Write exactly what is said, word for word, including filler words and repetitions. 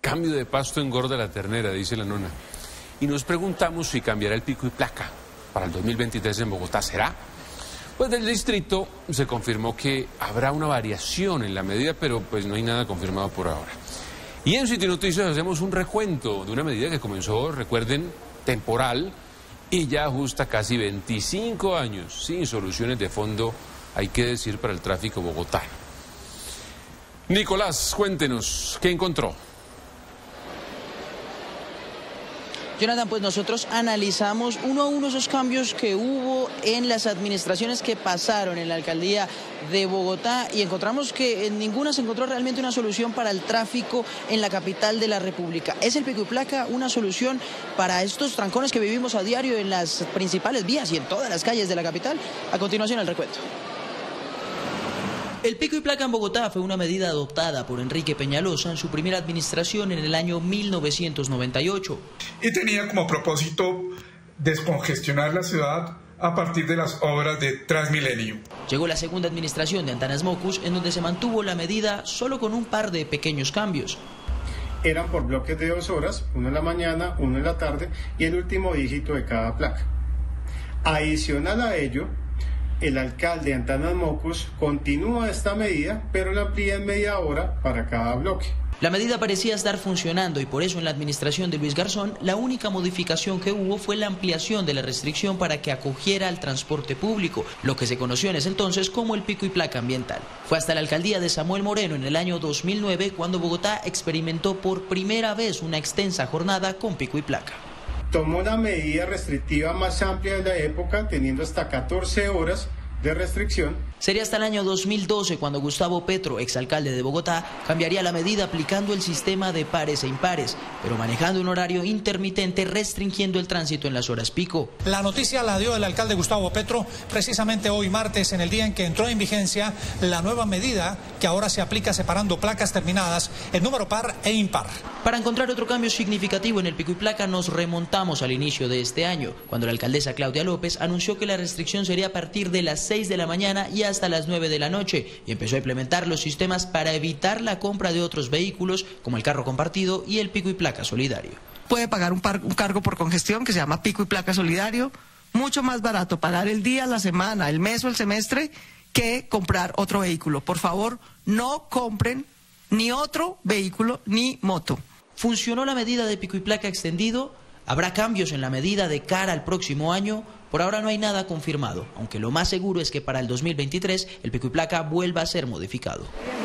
cambio de pasto engorda la ternera, dice la nona. Y nos preguntamos si cambiará el pico y placa para el dos mil veintitrés en Bogotá. ¿Será? Pues del distrito se confirmó que habrá una variación en la medida, pero pues no hay nada confirmado por ahora. Y en City Noticias hacemos un recuento de una medida que comenzó, recuerden, temporal y ya ajusta casi veinticinco años sin soluciones de fondo, hay que decir, para el tráfico bogotano. Nicolás, cuéntenos, ¿qué encontró? Jonathan, pues nosotros analizamos uno a uno esos cambios que hubo en las administraciones que pasaron en la alcaldía de Bogotá y encontramos que en ninguna se encontró realmente una solución para el tráfico en la capital de la República. ¿Es el pico y placa una solución para estos trancones que vivimos a diario en las principales vías y en todas las calles de la capital? A continuación el recuento. El pico y placa en Bogotá fue una medida adoptada por Enrique Peñalosa en su primera administración en el año mil novecientos noventa y ocho. Y tenía como propósito descongestionar la ciudad a partir de las obras de Transmilenio. Llegó la segunda administración de Antanas Mockus, en donde se mantuvo la medida solo con un par de pequeños cambios. Eran por bloques de dos horas, uno en la mañana, uno en la tarde y el último dígito de cada placa. Adicional a ello, el alcalde Antanas Mockus continúa esta medida, pero la amplía en media hora para cada bloque. La medida parecía estar funcionando y por eso en la administración de Luis Garzón la única modificación que hubo fue la ampliación de la restricción para que acogiera al transporte público, lo que se conoció en ese entonces como el pico y placa ambiental. Fue hasta la alcaldía de Samuel Moreno en el año dos mil nueve cuando Bogotá experimentó por primera vez una extensa jornada con pico y placa. Tomó la medida restrictiva más amplia de la época, teniendo hasta catorce horas de restricción. Sería hasta el año dos mil doce cuando Gustavo Petro, exalcalde de Bogotá, cambiaría la medida aplicando el sistema de pares e impares, pero manejando un horario intermitente restringiendo el tránsito en las horas pico. La noticia la dio el alcalde Gustavo Petro precisamente hoy martes, en el día en que entró en vigencia la nueva medida que ahora se aplica separando placas terminadas en número par e impar. Para encontrar otro cambio significativo en el pico y placa nos remontamos al inicio de este año, cuando la alcaldesa Claudia López anunció que la restricción sería a partir de las seis de la mañana y hasta las nueve de la noche y empezó a implementar los sistemas para evitar la compra de otros vehículos como el carro compartido y el pico y placa solidario. Puede pagar un, par, un cargo por congestión que se llama pico y placa solidario, mucho más barato pagar el día, la semana, el mes o el semestre que comprar otro vehículo. Por favor, no compren ni otro vehículo ni moto. ¿Funcionó la medida de pico y placa extendido? ¿Habrá cambios en la medida de cara al próximo año? Por ahora no hay nada confirmado, aunque lo más seguro es que para el dos mil veintitrés el pico y placa vuelva a ser modificado.